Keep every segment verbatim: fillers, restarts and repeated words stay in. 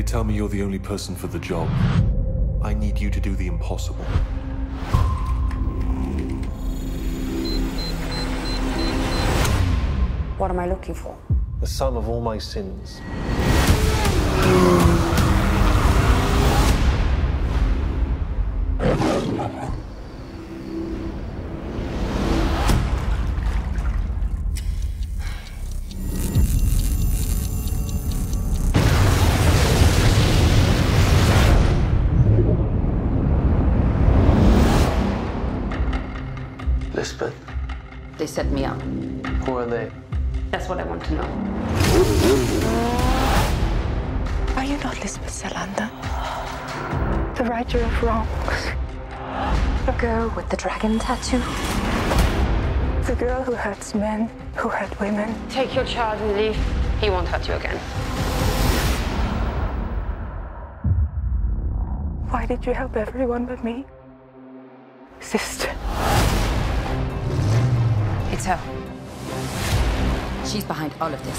They tell me you're the only person for the job. I need you to do the impossible. What am I looking for? The sum of all my sins. Lisbeth? They set me up. Who are they? That's what I want to know. Are you not Lisbeth Salander? The righter of wrongs? The girl with the dragon tattoo? The girl who hurts men, who hurt women? Take your child and leave. He won't hurt you again. Why did you help everyone but me? Sister. It's her. She's behind all of this.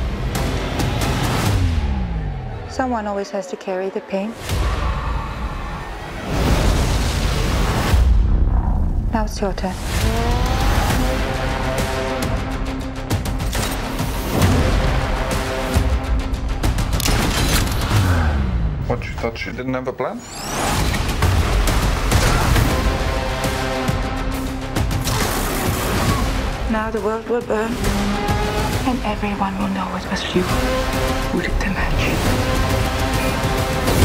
Someone always has to carry the pain. Now it's your turn. What, you thought she didn't have a plan? Now the world will burn, and everyone will know it was you who did the magic.